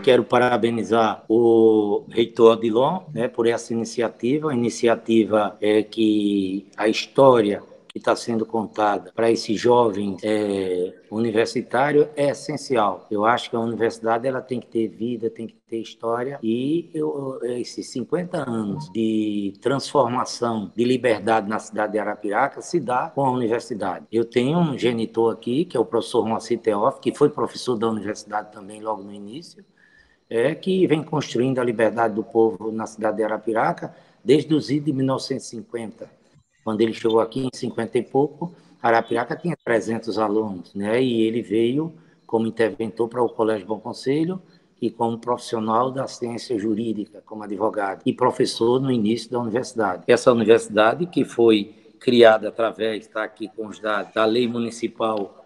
quero parabenizar o reitor Odilon, né, por essa iniciativa. A iniciativa é que a história que está sendo contada para esse jovem universitário é essencial. Eu acho que a universidade ela tem que ter vida, tem que ter história, e esses 50 anos de transformação, de liberdade na cidade de Arapiraca se dá com a universidade. Eu tenho um genitor aqui, que é o professor Moacir Teófilo, que foi professor da universidade também logo no início, que vem construindo a liberdade do povo na cidade de Arapiraca desde os idos de 1950. Quando ele chegou aqui, em 50 e pouco, Arapiraca tinha 300 alunos, né? E ele veio como interventor para o Colégio Bom Conselho e como profissional da ciência jurídica, como advogado, e professor no início da universidade. Essa universidade, que foi criada através, está aqui com os dados, da Lei Municipal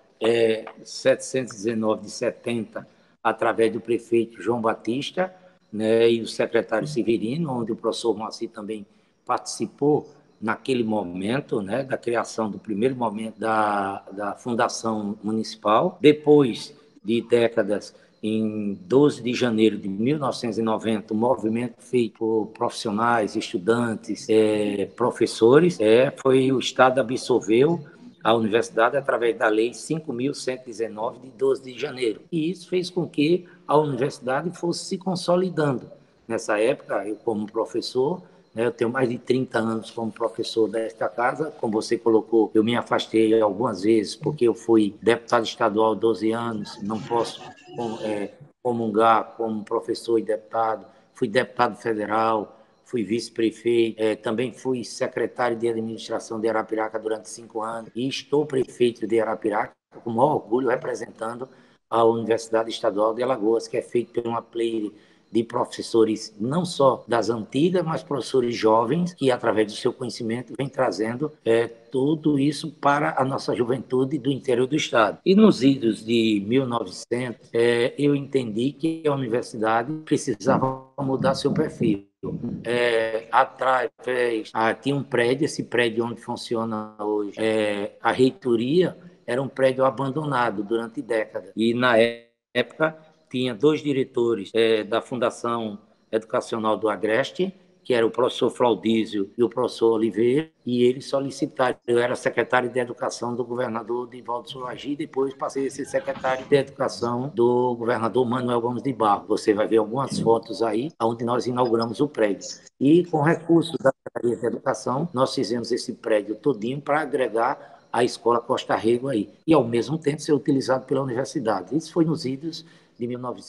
719 de 70, através do prefeito João Batista, né, e o secretário Severino, onde o professor Moacir também participou naquele momento, né, da criação do primeiro momento da fundação municipal. Depois de décadas, em 12 de janeiro de 1990, o movimento feito por profissionais, estudantes, professores, foi o Estado absolveu a universidade através da Lei 5.119, de 12 de janeiro. E isso fez com que a universidade fosse se consolidando. Nessa época, eu como professor, eu tenho mais de 30 anos como professor desta casa. Como você colocou, eu me afastei algumas vezes porque eu fui deputado estadual 12 anos, não posso comungar como professor e deputado. Fui deputado federal, fui vice-prefeito, também fui secretário de administração de Arapiraca durante 5 anos e estou prefeito de Arapiraca com o maior orgulho representando a Universidade Estadual de Alagoas, que é feita por uma pleia de professores não só das antigas, mas professores jovens que, através do seu conhecimento, vem trazendo tudo isso para a nossa juventude do interior do estado. E nos idos de 1900, eu entendi que a universidade precisava mudar seu perfil. Atrás tinha um prédio, esse prédio onde funciona hoje, a reitoria era um prédio abandonado durante décadas. E, na época, tinha 2 diretores da Fundação Educacional do Agreste, que era o professor Flaudísio e o professor Oliveira, e eles solicitaram. Eu era secretário de Educação do governador Divaldo Sulagi, depois passei a ser secretário de Educação do governador Manuel Gomes de Barros. Você vai ver algumas fotos aí, onde nós inauguramos o prédio. E, com recursos da Secretaria de Educação, nós fizemos esse prédio todinho para agregar a Escola Costa Rego aí, e, ao mesmo tempo, ser utilizado pela universidade. Isso foi nos idos de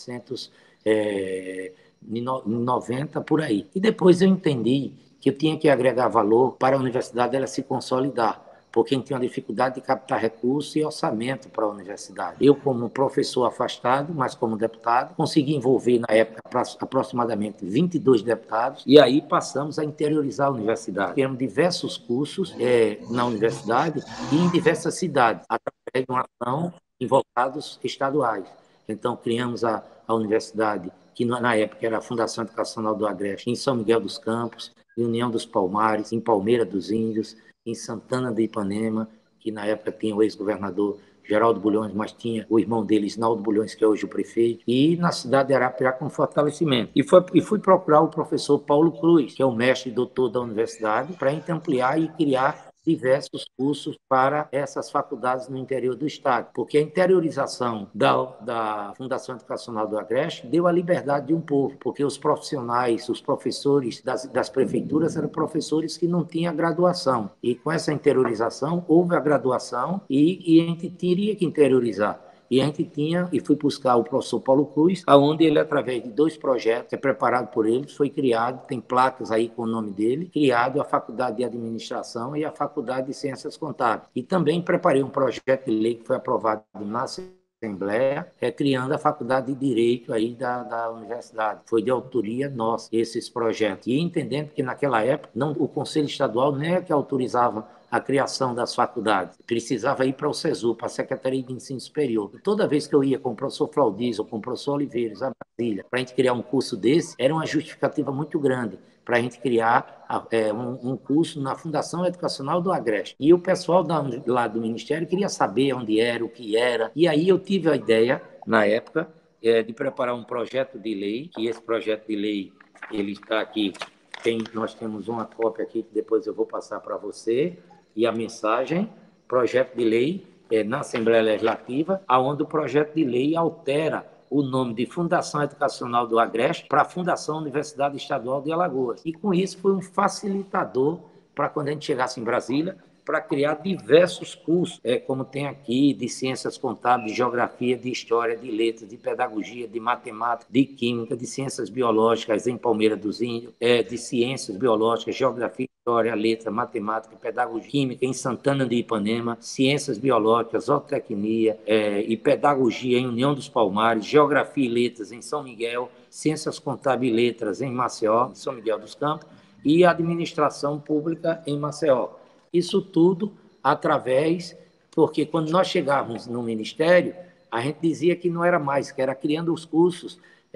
1990, por aí. E depois eu entendi que eu tinha que agregar valor para a universidade ela se consolidar, porque tinha uma dificuldade de captar recursos e orçamento para a universidade. Eu, como professor afastado, mas como deputado, consegui envolver, na época, aproximadamente 22 deputados, e aí passamos a interiorizar a universidade. Temos diversos cursos na universidade e em diversas cidades, através de uma ação em voltados estaduais. Então, criamos a universidade, que na época era a Fundação Educacional do Agreste, em São Miguel dos Campos, em União dos Palmares, em Palmeira dos Índios, em Santana de Ipanema, que na época tinha o ex-governador Geraldo Bulhões, mas tinha o irmão dele, Isnaldo Bulhões, que é hoje o prefeito, e na cidade de Arapiraca com fortalecimento. E fui procurar o professor Paulo Cruz, que é o mestre e doutor da universidade, para a gente ampliar e criar diversos cursos para essas faculdades no interior do estado, porque a interiorização da Fundação Educacional do Agreste deu a liberdade de um povo, porque os profissionais, os professores das prefeituras eram professores que não tinham graduação, e com essa interiorização houve a graduação e a gente teria que interiorizar. E a gente fui buscar o professor Paulo Cruz, onde ele, através de 2 projetos, preparado por ele, foi criado, tem placas aí com o nome dele, criado a Faculdade de Administração e a Faculdade de Ciências Contábeis. E também preparei um projeto de lei que foi aprovado na Assembleia, criando a Faculdade de Direito aí da universidade. Foi de autoria nossa, esses projetos. E entendendo que, naquela época, o Conselho Estadual nem é que autorizava a criação das faculdades. Precisava ir para o SESU, para a Secretaria de Ensino Superior. E toda vez que eu ia com o professor Flaudísio ou com o professor Oliveira, a Brasília, para a gente criar um curso desse, era uma justificativa muito grande para a gente criar um curso na Fundação Educacional do Agreste. E o pessoal lá do Ministério queria saber onde era, o que era. E aí eu tive a ideia, na época, de preparar um projeto de lei, que esse projeto de lei ele está aqui, nós temos uma cópia aqui que depois eu vou passar para você, e a mensagem, projeto de lei na Assembleia Legislativa, onde o projeto de lei altera o nome de Fundação Educacional do Agreste para Fundação Universidade Estadual de Alagoas. E com isso foi um facilitador para quando a gente chegasse em Brasília, para criar diversos cursos, como tem aqui, de ciências contábeis, de geografia, de história, de letras, de pedagogia, de matemática, de química, de ciências biológicas em Palmeira dos Índios, de ciências biológicas, geografia, história, letra, matemática, pedagogia, química em Santana de Ipanema, ciências biológicas, zootecnia e pedagogia em União dos Palmares, geografia e letras em São Miguel, ciências contábeis e letras em Maceió, em São Miguel dos Campos, e administração pública em Maceió. Isso tudo através, porque quando nós chegávamos no Ministério, a gente dizia que não era mais, que era criando os cursos,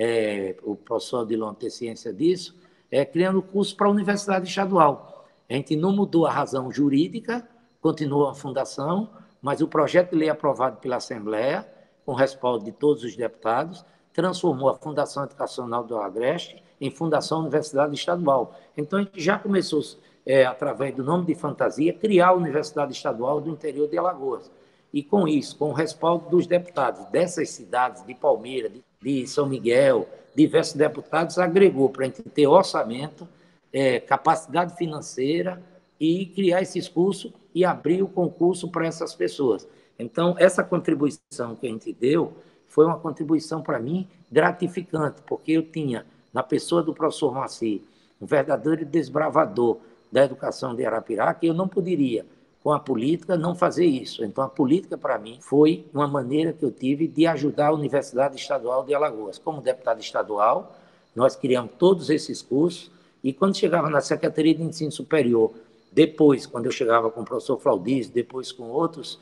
o professor Odilon tem ciência disso, criando cursos para a Universidade Estadual. A gente não mudou a razão jurídica, continuou a fundação, mas o projeto de lei aprovado pela Assembleia, com respaldo de todos os deputados, transformou a Fundação Educacional do Agreste em Fundação Universidade Estadual. Então, a gente já começou, através do nome de fantasia, criar a Universidade Estadual do interior de Alagoas. E com isso, com o respaldo dos deputados dessas cidades, de Palmeira, de São Miguel, diversos deputados, agregou para a gente ter orçamento, capacidade financeira e criar esses cursos e abrir o concurso para essas pessoas. Então, essa contribuição que a gente deu foi uma contribuição, para mim, gratificante, porque eu tinha, na pessoa do professor Moacir, um verdadeiro desbravador da educação de Arapiraca, e eu não poderia, com a política, não fazer isso. Então, a política, para mim, foi uma maneira que eu tive de ajudar a Universidade Estadual de Alagoas. Como deputado estadual, nós criamos todos esses cursos, e quando chegava na Secretaria de Ensino Superior, depois, quando eu chegava com o professor Flaudis, depois com outros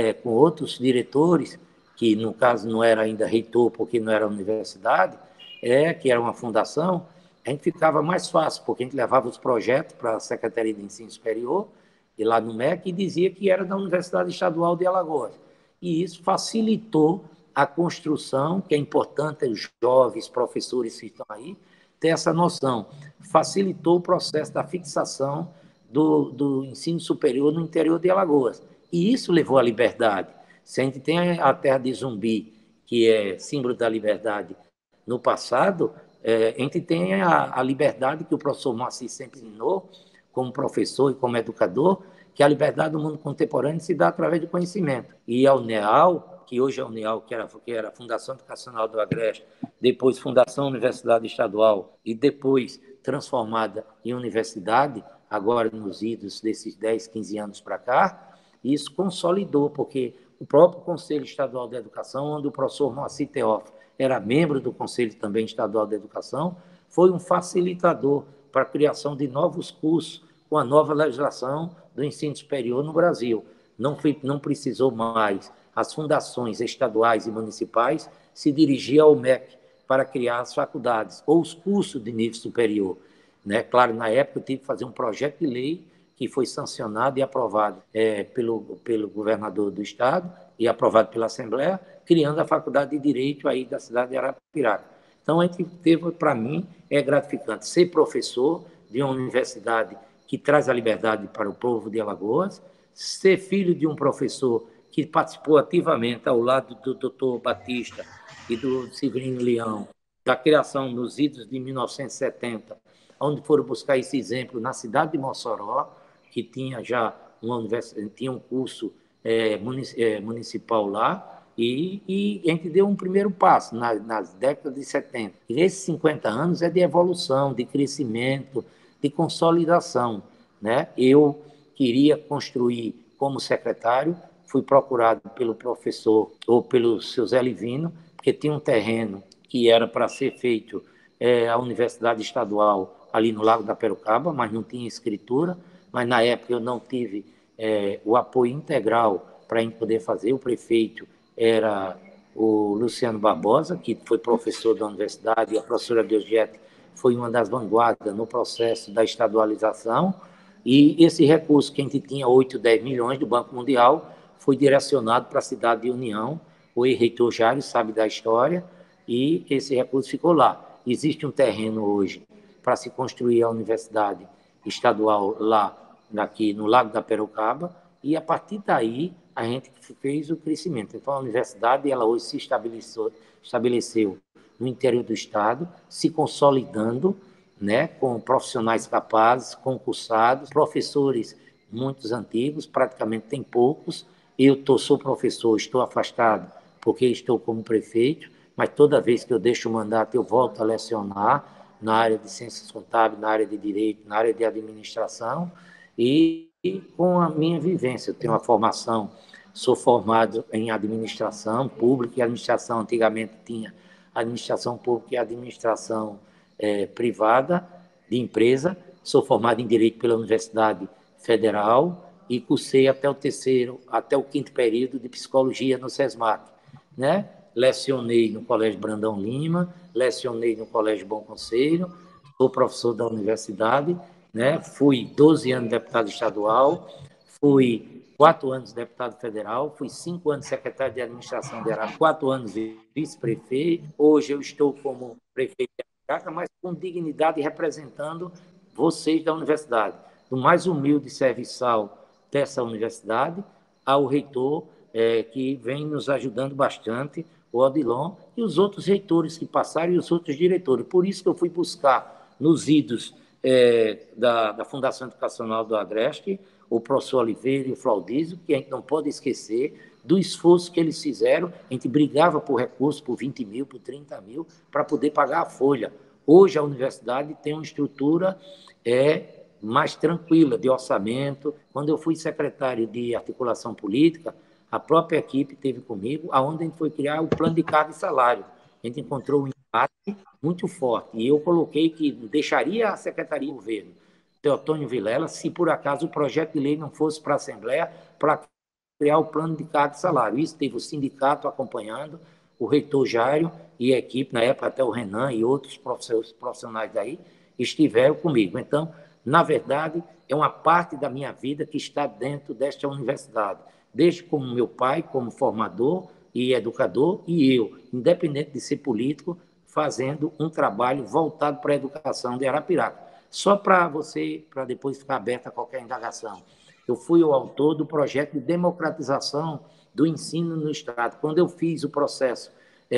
diretores, que no caso não era ainda reitor, porque não era universidade, que era uma fundação, a gente ficava mais fácil, porque a gente levava os projetos para a Secretaria de Ensino Superior, e lá no MEC, e dizia que era da Universidade Estadual de Alagoas. E isso facilitou a construção, que é importante os jovens professores que estão aí ter essa noção. Facilitou o processo da fixação do ensino superior no interior de Alagoas. E isso levou à liberdade. Se a gente tem a terra de Zumbi, que é símbolo da liberdade no passado, a gente tem a liberdade que o professor Moacir sempre ensinou, como professor e como educador, que a liberdade do mundo contemporâneo se dá através do conhecimento. E a UNEAL, que hoje é a UNEAL, que era a Fundação Educacional do Agreste, depois Fundação Universidade Estadual, e depois transformada em universidade, agora nos idos desses 10, 15 anos para cá, isso consolidou, porque o próprio Conselho Estadual de Educação, onde o professor Moacir Teófilo era membro do Conselho também Estadual de Educação, foi um facilitador para a criação de novos cursos com a nova legislação do ensino superior no Brasil. Não precisou mais as fundações estaduais e municipais se dirigir ao MEC para criar as faculdades ou os cursos de nível superior. Né? Claro, na época eu tive que fazer um projeto de lei que foi sancionado e aprovado pelo governador do estado e aprovado pela Assembleia, criando a Faculdade de Direito aí da cidade de Arapiraca. Então, a gente teve, para mim, é gratificante ser professor de uma universidade que traz a liberdade para o povo de Alagoas, ser filho de um professor que participou ativamente ao lado do doutor Batista e do Severino Leão, da criação nos idos de 1970, onde foram buscar esse exemplo na cidade de Mossoró, que tinha já tinha um curso municipal lá, e a gente deu um primeiro passo nas décadas de 70. E esses 50 anos é de evolução, de crescimento, de consolidação. Né? Eu queria construir como secretário, fui procurado pelo professor, ou pelo seu Zé Livino, porque tinha um terreno que era para ser feito a Universidade Estadual ali no Lago da Perucaba, mas não tinha escritura, mas na época eu não tive o apoio integral para a gente poder fazer. O prefeito era o Luciano Barbosa, que foi professor da universidade, e a professora Deusgete foi uma das vanguardas no processo da estadualização, e esse recurso que a gente tinha, 8, 10 milhões do Banco Mundial, foi direcionado para a cidade de União. O reitor Jário sabe da história, e esse recurso ficou lá. Existe um terreno hoje para se construir a universidade estadual lá, aqui no Lago da Perocaba, e a partir daí a gente fez o crescimento. Então, a universidade, ela hoje se estabeleceu no interior do estado, se consolidando, né, com profissionais capazes, concursados, professores muitos antigos, praticamente tem poucos. Sou professor, estou afastado porque estou como prefeito, mas toda vez que eu deixo o mandato eu volto a lecionar na área de ciências contábeis, na área de direito, na área de administração, e com a minha vivência. Eu tenho uma formação, sou formado em administração pública e administração. Antigamente tinha administração pública e administração privada de empresa. Sou formado em Direito pela Universidade Federal e cursei até o quinto período de Psicologia no SESMAC, né? Lecionei no Colégio Brandão Lima, lecionei no Colégio Bom Conselho, sou professor da universidade, né? Fui 12 anos deputado estadual, fui 4 anos deputado federal, fui 5 anos secretário de administração de Arapiraca, 4 anos vice-prefeito. Hoje eu estou como prefeito de Arapiraca, mas com dignidade, representando vocês da universidade, do mais humilde serviçal dessa universidade ao reitor, que vem nos ajudando bastante, o Odilon, e os outros reitores que passaram e os outros diretores. Por isso que eu fui buscar nos idos da Fundação Educacional do Agreste, o professor Oliveira e o Flaudísio, que a gente não pode esquecer do esforço que eles fizeram. A gente brigava por recursos, por 20 mil, por 30 mil, para poder pagar a folha. Hoje a universidade tem uma estrutura mais tranquila de orçamento. Quando eu fui secretário de articulação política, a própria equipe esteve comigo, aonde a gente foi criar o plano de carga e salário. A gente encontrou um empate muito forte, e eu coloquei que deixaria a Secretaria de Governo, Teotônio Vilela, se por acaso o projeto de lei não fosse para a Assembleia, para criar o plano de carga e salário. Isso teve o sindicato acompanhando, o reitor Jairo e a equipe, na época até o Renan e outros profissionais daí, estiveram comigo. Então, na verdade, é uma parte da minha vida que está dentro desta universidade, desde como meu pai, como formador e educador, e eu, independente de ser político, fazendo um trabalho voltado para a educação de Arapiraca. Só para depois ficar aberta a qualquer indagação. Eu fui o autor do projeto de democratização do ensino no Estado. Quando eu fiz o processo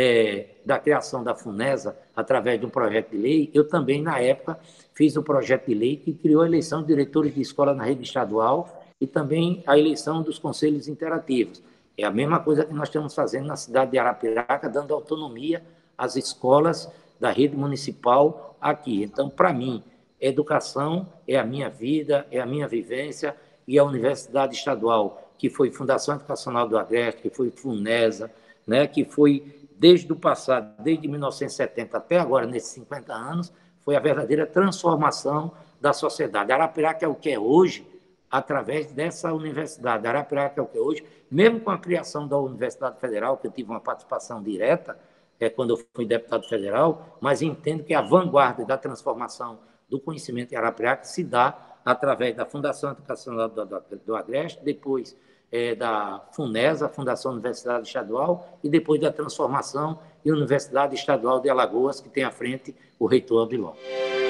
da criação da FUNESA, através de um projeto de lei, eu também, na época, fiz o projeto de lei que criou a eleição de diretores de escola na rede estadual e também a eleição dos conselhos interativos. É a mesma coisa que nós estamos fazendo na cidade de Arapiraca, dando autonomia às escolas da rede municipal aqui. Então, para mim, educação é a minha vida, é a minha vivência, e a Universidade Estadual, que foi Fundação Educacional do Agreste, que foi FUNESA, né, que foi, desde o passado, desde 1970 até agora, nesses 50 anos, foi a verdadeira transformação da sociedade. Arapiraca é o que é hoje, através dessa universidade. Arapiraca é o que é hoje, mesmo com a criação da Universidade Federal, que eu tive uma participação direta, quando eu fui deputado federal, mas entendo que a vanguarda da transformação do conhecimento em Arapiraca se dá através da Fundação Educacional do Agreste, depois da FUNESA, Fundação Universidade Estadual, e depois da transformação e Universidade Estadual de Alagoas, que tem à frente o reitor Odilon.